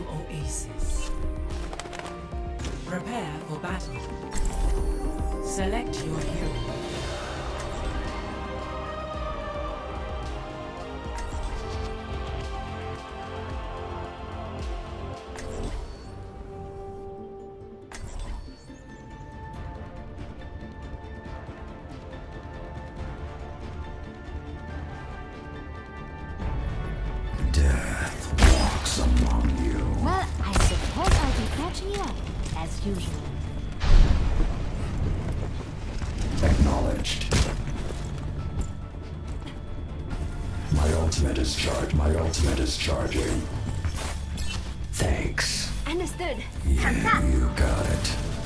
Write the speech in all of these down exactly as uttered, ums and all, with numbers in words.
oasis. Prepare for battle. Select your hero. As usual. Acknowledged. My ultimate is charged. My ultimate is charging. Thanks. Understood. Yeah, you got it.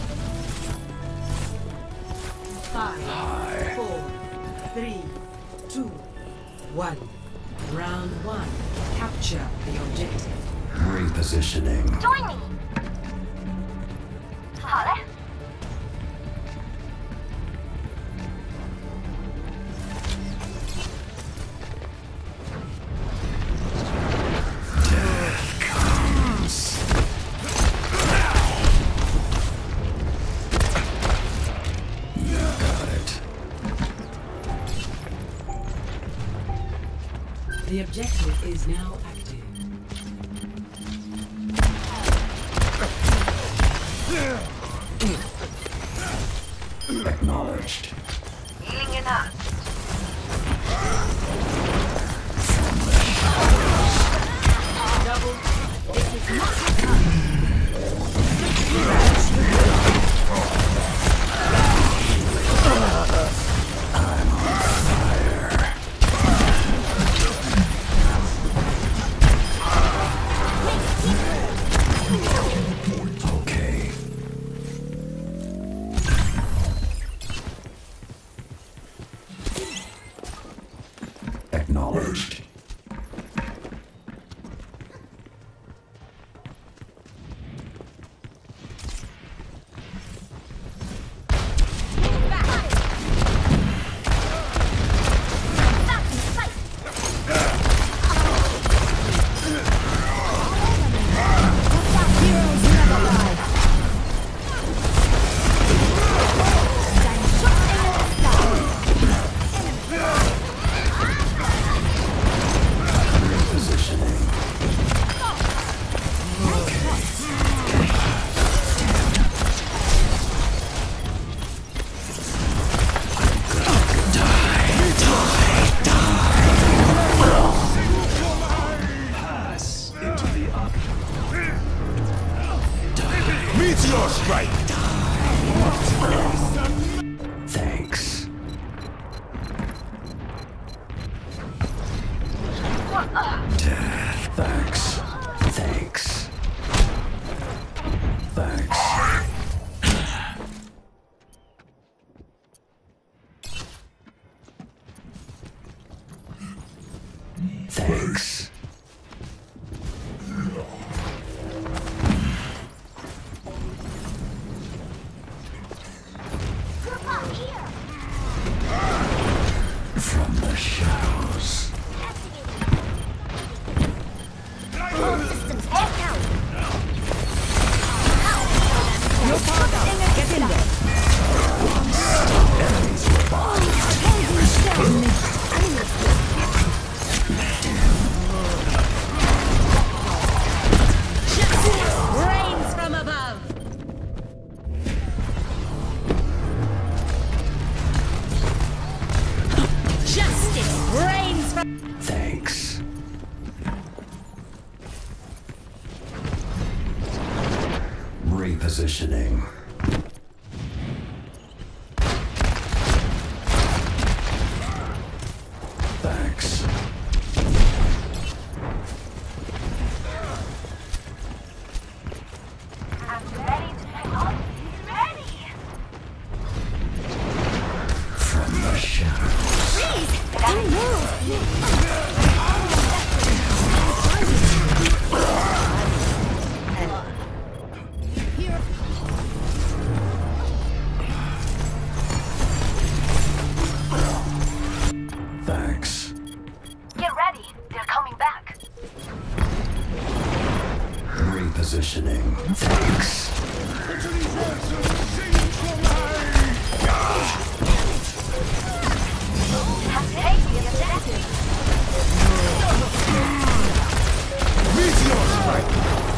Five, Hi. four, three, two, one. Round one. Capture the objective. Repositioning. Join me. 好嘞。 Death comes. You got it. The objective is now active. Acknowledged. Healing enough. Double. This is not the time. I'm on fire. Okay. Acknowledged. Meteor strike! Thanks. Death. Thanks. Thanks. Thanks. Thanks. From the shadows. All systems head down. Your father. Get in there. Enemies revived. Rains from above. Justice reigns from. Thanks. Repositioning. Thanks. I'm ready to take on. Ready. From the shadows. Please, don't move. Here. Repositioning. Thanks. Meteor strike!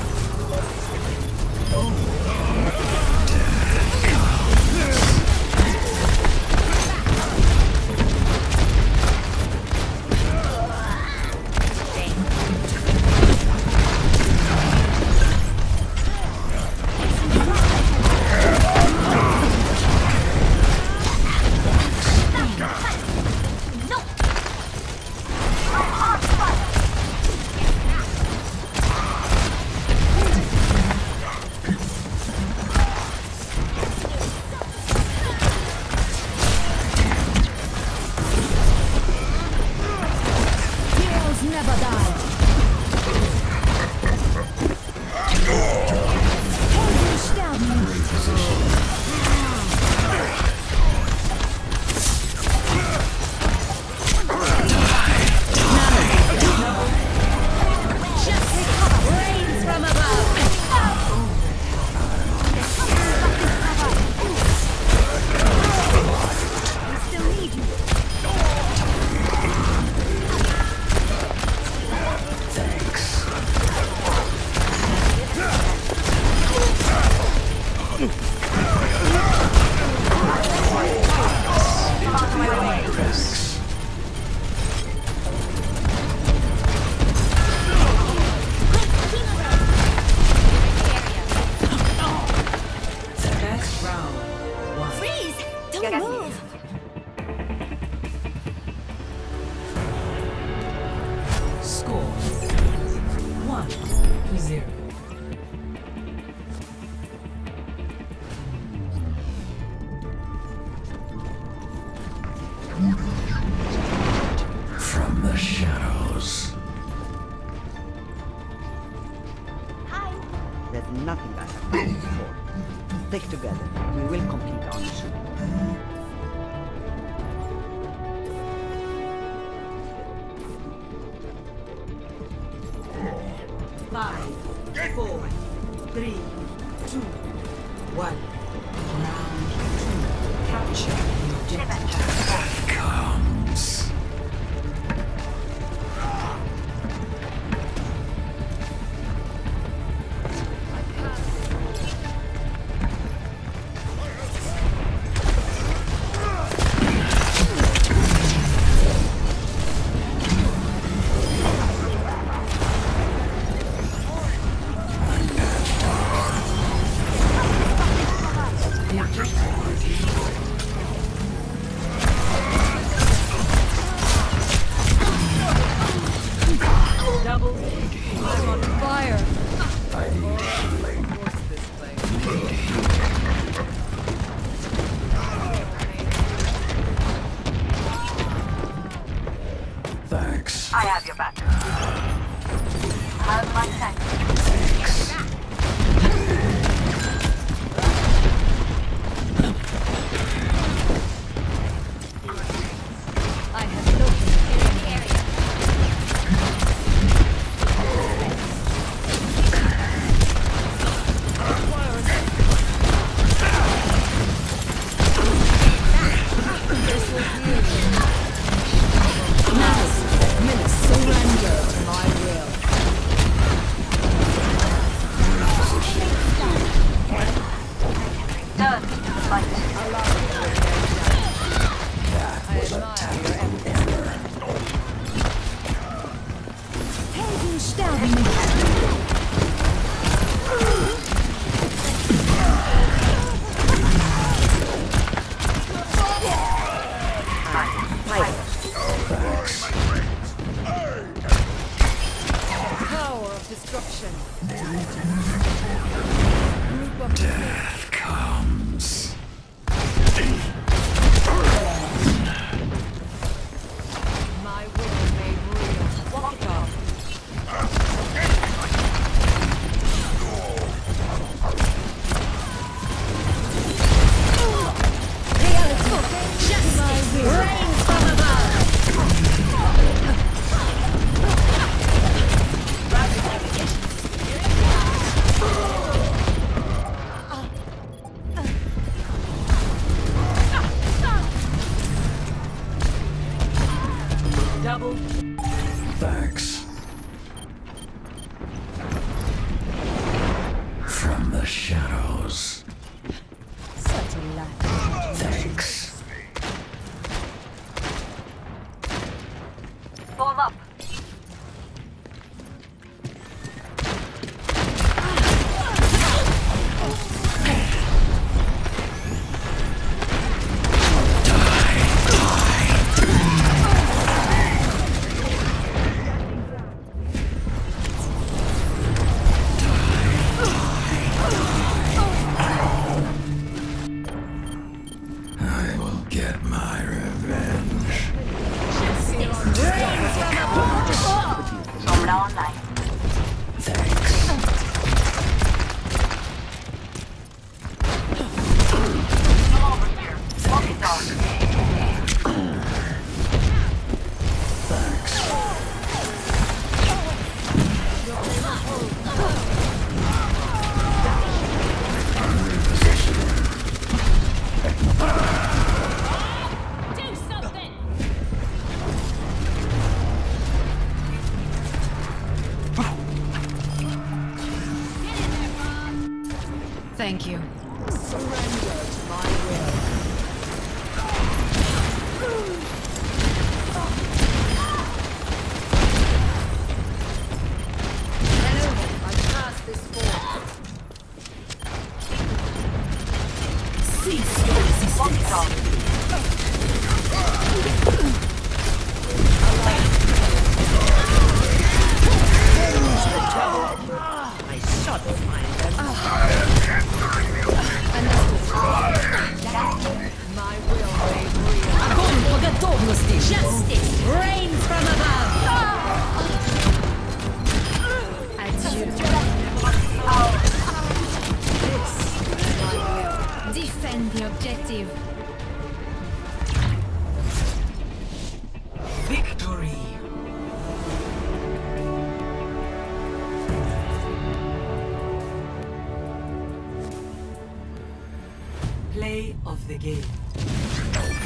From the shadows. Hi. There's nothing I have done before. Stick together. We will complete our mission. Five, four, three, two, one. Round two. Capture the objective. Comes. Double. I'm on fire. I need healing. Thanks. I have your back. How's my tank? Thanks. I have located enemy area. Done. Fight. That was a tactical error. Thanks. Power of destruction. Death comes. My will made real. Walk it off. Justice reigns from above. Thank you. Surrender to my will. I pass this forward. Cease your resistance. I shot find them. My will made real. Огонь по готовности! Justice reigns from above. Adieu. Defend the objective. Victory. Play of the game.